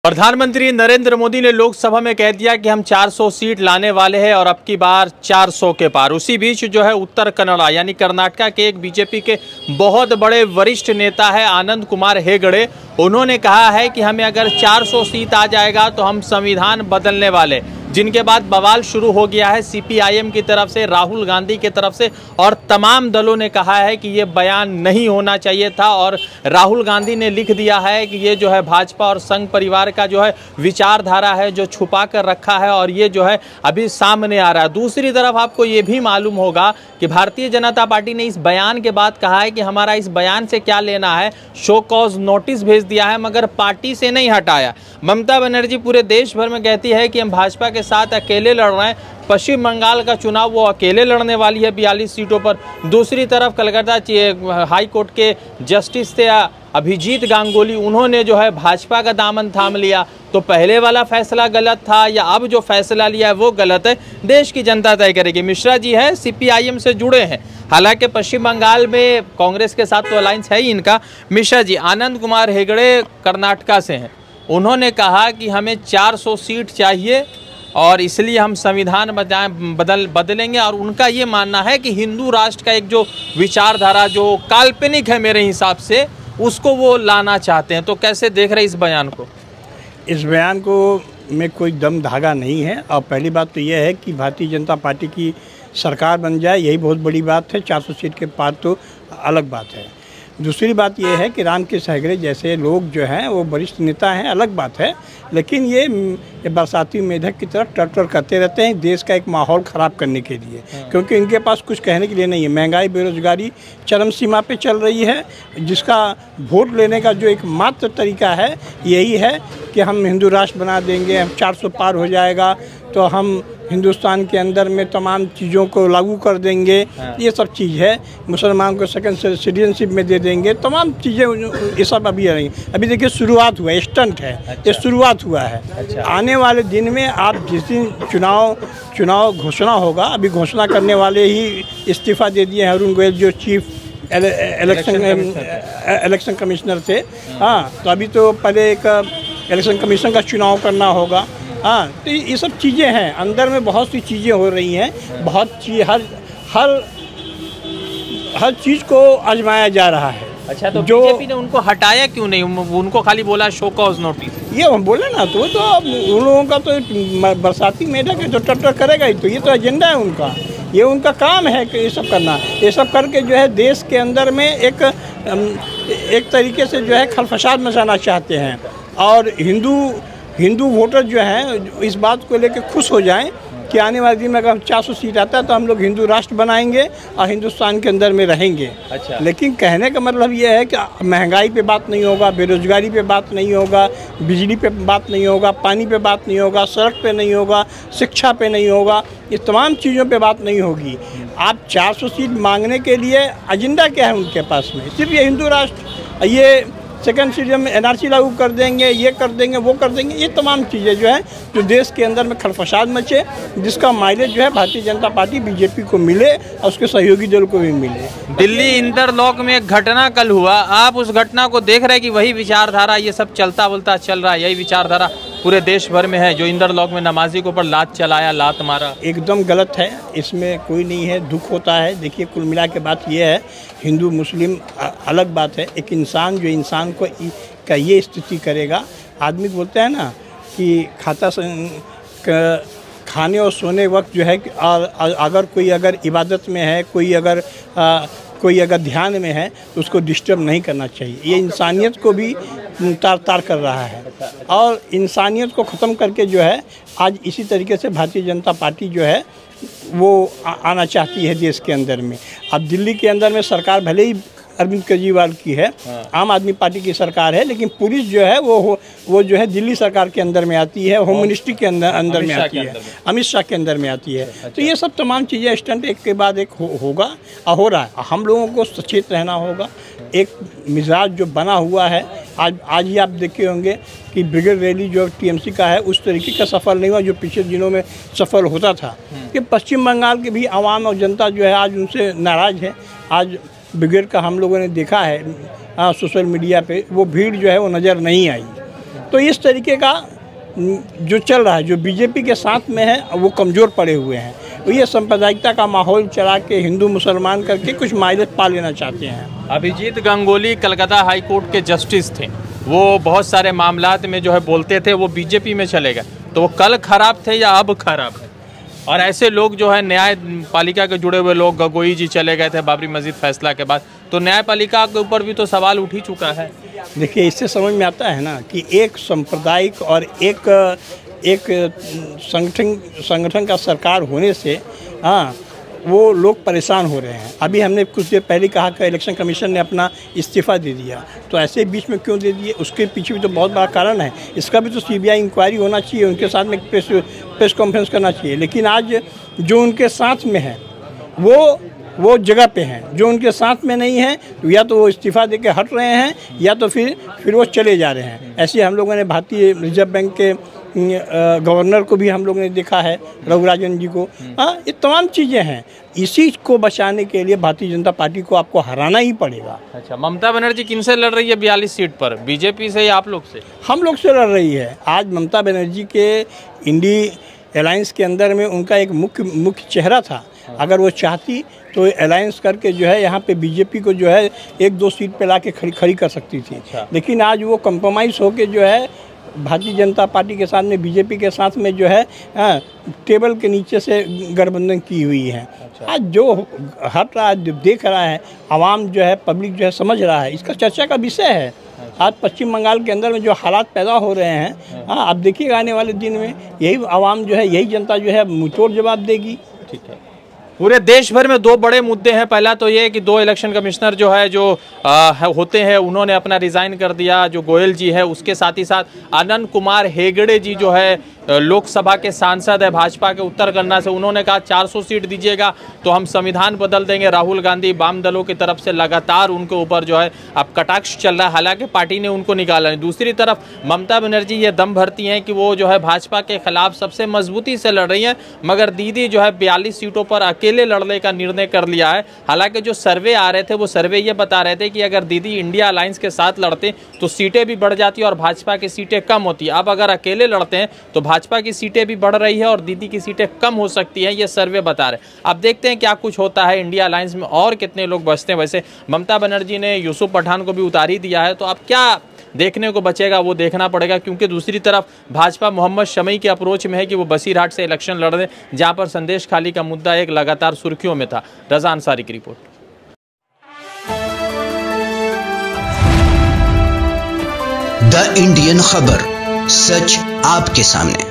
प्रधानमंत्री नरेंद्र मोदी ने लोकसभा में कह दिया कि हम 400 सीट लाने वाले हैं और अब की बार 400 के पार। उसी बीच जो है उत्तर कन्नड़ा यानी कर्नाटका के एक बीजेपी के बहुत बड़े वरिष्ठ नेता है आनंद कुमार हेगड़े, उन्होंने कहा है कि हमें अगर 400 सीट आ जाएगा तो हम संविधान बदलने वाले। जिनके बाद बवाल शुरू हो गया है सीपीआईएम की तरफ से, राहुल गांधी की तरफ से, और तमाम दलों ने कहा है कि ये बयान नहीं होना चाहिए था। और राहुल गांधी ने लिख दिया है कि ये जो है भाजपा और संघ परिवार का जो है विचारधारा है जो छुपा कर रखा है और ये जो है अभी सामने आ रहा है। दूसरी तरफ आपको ये भी मालूम होगा कि भारतीय जनता पार्टी ने इस बयान के बाद कहा है कि हमारा इस बयान से क्या लेना है, शो कॉज नोटिस भेज दिया है मगर पार्टी से नहीं हटाया। ममता बनर्जी पूरे देश भर में कहती है कि हम भाजपा के साथ अकेले लड़ रहे हैं। पश्चिम बंगाल का चुनाव वो अकेले लड़ने वाली है 42 सीटों पर। दूसरी तरफ कलकत्ता हाई कोर्ट के जस्टिस थे अभिजीत गांगुली, उन्होंने जो है भाजपा का दामन थाम लिया। तो पहले वाला फैसला गलत था या अब जो फैसला लिया है वो गलत है, देश की जनता तय करेगी। मिश्रा जी है सीपीआईएम से जुड़े हैं, हालांकि पश्चिम बंगाल में कांग्रेस के साथ तो अलायंस है ही इनका। मिश्रा जी, आनंद कुमार हेगड़े कर्नाटका से हैं, उन्होंने कहा कि हमें 400 सीट चाहिए और इसलिए हम संविधान बदलेंगे। और उनका ये मानना है कि हिंदू राष्ट्र का एक जो विचारधारा जो काल्पनिक है मेरे हिसाब से, उसको वो लाना चाहते हैं। तो कैसे देख रहे इस बयान को? इस बयान को में कोई दम धागा नहीं है। और पहली बात तो यह है कि भारतीय जनता पार्टी की सरकार बन जाए, यही बहुत बड़ी बात है। 400 सीट के पार तो अलग बात है। दूसरी बात यह है कि रामकृष्ण हेगड़े जैसे लोग जो हैं वो वरिष्ठ नेता हैं, अलग बात है। लेकिन ये बरसाती मेढक की तरफ टर्टर करते रहते हैं देश का एक माहौल ख़राब करने के लिए, क्योंकि इनके पास कुछ कहने के लिए नहीं है। महंगाई, बेरोजगारी चरम सीमा पे चल रही है, जिसका वोट लेने का जो एक मात्र तरीका है यही है कि हम हिंदू राष्ट्र बना देंगे, हम 400 पार हो जाएगा तो हम हिंदुस्तान के अंदर में तमाम चीज़ों को लागू कर देंगे। ये सब चीज़ है। मुसलमान को सेकंड सिटीजनशिप में दे देंगे, तमाम चीज़ें ये सब अभी आ रही हैं। अभी देखिए शुरुआत हुआ है, स्टंट है। ये शुरुआत हुआ है। आने वाले दिन में आप जिस दिन चुनाव घोषणा होगा, अभी घोषणा करने वाले ही इस्तीफा दे दिए हैं अरुण गोयल जो चीफ इलेक्शन कमिश्नर थे। हाँ, तो अभी तो पहले एक इलेक्शन कमीशन का चुनाव करना होगा। हाँ, तो ये सब चीज़ें हैं, अंदर में बहुत सी चीज़ें हो रही हैं। बहुत चीज़ हर चीज़ को आजमाया जा रहा है। अच्छा, तो जो बीजेपी ने उनको हटाया क्यों नहीं? उनको खाली बोला शो कॉज नोटिस। ये हम बोले ना, तो उन लोगों का तो बरसाती मेढक है, तो टट्टर करेगा ही। तो ये तो एजेंडा है उनका, ये उनका काम है कि ये सब करना। ये सब करके जो है देश के अंदर में एक तरीके से जो है खलफसाद मचाना चाहते हैं। और हिंदू वोटर जो हैं इस बात को लेकर खुश हो जाएं कि आने वाले दिन में अगर हम 400 सीट आता है तो हम लोग हिंदू राष्ट्र बनाएंगे और हिंदुस्तान के अंदर में रहेंगे। अच्छा। लेकिन कहने का मतलब ये है कि महंगाई पे बात नहीं होगा, बेरोजगारी पे बात नहीं होगा, बिजली पे बात नहीं होगा, पानी पे बात नहीं होगा, सड़क पे नहीं होगा, शिक्षा पे नहीं होगा, ये तमाम चीज़ों पे बात नहीं होगी। आप 400 सीट मांगने के लिए एजेंडा क्या है उनके पास में? सिर्फ ये हिंदू राष्ट्र, ये सेकंड सीजन में एनआरसी लागू कर देंगे, ये कर देंगे, वो कर देंगे। ये तमाम चीज़ें जो है जो देश के अंदर में खलफसाद मचे, जिसका माइलेज जो है भारतीय जनता पार्टी बीजेपी को मिले और उसके सहयोगी दल को भी मिले। दिल्ली इंटरलॉक में एक घटना कल हुआ, आप उस घटना को देख रहे हैं कि वही विचारधारा ये सब चलता बोलता चल रहा है, यही विचारधारा पूरे देश भर में है जो इंटरलॉक में नमाजी के ऊपर लात चलाया, लात मारा? एकदम गलत है, इसमें कोई नहीं है, दुख होता है। देखिए, कुल मिला के बात ये है, हिंदू मुस्लिम अलग बात है। एक इंसान जो इंसान को का ये स्थिति करेगा, आदमी बोलते हैं ना कि खाने और सोने वक्त जो है, अगर कोई इबादत में है, कोई अगर ध्यान में है तो उसको डिस्टर्ब नहीं करना चाहिए। ये इंसानियत को भी तार कर रहा है और इंसानियत को ख़त्म करके जो है आज इसी तरीके से भारतीय जनता पार्टी जो है वो आना चाहती है देश के अंदर में। अब दिल्ली के अंदर में सरकार भले ही अरविंद केजरीवाल की है, आम आदमी पार्टी की सरकार है, लेकिन पुलिस जो है वो जो है दिल्ली सरकार के अंदर में आती है, होम मिनिस्ट्री के अंदर में आती है, अमित शाह के अंदर में आती है। तो ये सब तमाम चीज़ें स्टंट एक के बाद एक होगा और हो रहा है। हम लोगों को सचेत रहना होगा। एक मिजाज जो बना हुआ है, आज ही आप देखे होंगे कि ब्रिगेड रैली जो टीएमसी का है उस तरीके का सफल नहीं हुआ जो पिछले दिनों में सफल होता था। कि पश्चिम बंगाल की भी आवाम और जनता जो है आज उनसे नाराज़ है। आज ब्रिगेड का हम लोगों ने देखा है सोशल मीडिया पे, वो भीड़ जो है वो नज़र नहीं आई। तो इस तरीके का जो चल रहा है, जो बीजेपी के साथ में है, वो कमज़ोर पड़े हुए हैं। तो ये सांप्रदायिकता का माहौल चला के हिंदू मुसलमान करके कुछ माइलेज पा लेना चाहते हैं। अभिजीत गंगोली कलकत्ता हाई कोर्ट के जस्टिस थे, वो बहुत सारे मामलात में जो है बोलते थे, वो बीजेपी में चले गए, तो वो कल खराब थे या अब खराब है? और ऐसे लोग जो है न्यायपालिका के जुड़े हुए लोग, गगोई जी चले गए थे बाबरी मस्जिद फैसला के बाद, तो न्यायपालिका के ऊपर भी तो सवाल उठ ही चुका है। देखिए, इससे समझ में आता है ना कि एक सांप्रदायिक और एक संगठन का सरकार होने से वो लोग परेशान हो रहे हैं। अभी हमने कुछ देर पहले कहा कि इलेक्शन कमीशन ने अपना इस्तीफ़ा दे दिया, तो ऐसे बीच में क्यों दे दिए? उसके पीछे भी तो बहुत बड़ा कारण है। इसका भी तो सीबीआई इंक्वायरी होना चाहिए, उनके साथ में प्रेस कॉन्फ्रेंस करना चाहिए। लेकिन आज जो उनके साथ में है वो जगह पे हैं, जो उनके साथ में नहीं है, तो या तो वो इस्तीफ़ा दे के हट रहे हैं या तो फिर वो चले जा रहे हैं। ऐसे हम लोगों ने भारतीय रिजर्व बैंक के गवर्नर को भी हम लोगों ने देखा है, रघुराजन जी को। ये तमाम चीज़ें हैं। इसी को बचाने के लिए भारतीय जनता पार्टी को आपको हराना ही पड़ेगा। अच्छा, ममता बनर्जी किन से लड़ रही है 42 सीट पर? बीजेपी से या आप लोग से? हम लोग से लड़ रही है। आज ममता बनर्जी के इंडी अलायंस के अंदर में उनका एक मुख्य चेहरा था। अगर वो चाहती तो अलायंस करके जो है यहाँ पे बीजेपी को जो है 1-2 सीट पे ला के खड़ी कर सकती थी। लेकिन आज वो कंप्रोमाइज़ होके जो है भारतीय जनता पार्टी के साथ में बीजेपी के साथ में जो है टेबल के नीचे से गठबंधन की हुई है। आज जो हट रहा है, जो देख रहा है आवाम, जो है पब्लिक जो है समझ रहा है, इसका चर्चा का विषय है। आज पश्चिम बंगाल के अंदर में जो हालात पैदा हो रहे हैं, आप देखिएगा आने वाले दिन में यही आवाम जो है, यही जनता जो है मुंहतोड़ जवाब देगी। ठीक है। पूरे देश भर में 2 बड़े मुद्दे हैं। पहला तो ये कि 2 इलेक्शन कमिश्नर जो है जो होते हैं उन्होंने अपना रिज़ाइन कर दिया, जो गोयल जी है, उसके साथ ही साथ आनंद कुमार हेगड़े जी जो है लोकसभा के सांसद है भाजपा के उत्तर गन्ना से, उन्होंने कहा 400 सीट दीजिएगा तो हम संविधान बदल देंगे। राहुल गांधी वाम दलों की तरफ से लगातार उनके ऊपर जो है अब कटाक्ष चल रहा है, हालांकि पार्टी ने उनको निकाला नहीं। दूसरी तरफ ममता बनर्जी ये दम भरती हैं कि वो जो है भाजपा के खिलाफ सबसे मजबूती से लड़ रही हैं, मगर दीदी जो है 42 सीटों पर अकेले लड़ने का निर्णय कर लिया है। हालांकि जो सर्वे आ रहे थे वो सर्वे ये बता रहे थे कि अगर दीदी इंडिया अलायंस के साथ लड़ते तो सीटें भी बढ़ जाती और भाजपा की सीटें कम होती। अब अगर अकेले लड़ते हैं तो भाजपा की सीटें भी बढ़ रही है और दीदी की सीटें कम हो सकती हैं, ये सर्वे बता रहे। अब देखते हैं क्या कुछ होता है इंडिया अलायंस में और कितने लोग बचते हैं। वैसे ममता बनर्जी ने यूसुफ पठान को भी उतार ही दिया है, तो अब क्या देखने को बचेगा वो देखना पड़ेगा, क्योंकि दूसरी तरफ भाजपा मोहम्मद शमी के अप्रोच में है कि वो बसीरहाट से इलेक्शन लड़ दें, जहां पर संदेश खाली का मुद्दा एक लगातार सुर्खियों में था। रज़ा अंसारी की रिपोर्ट। द इंडियन खबर, सच आपके सामने।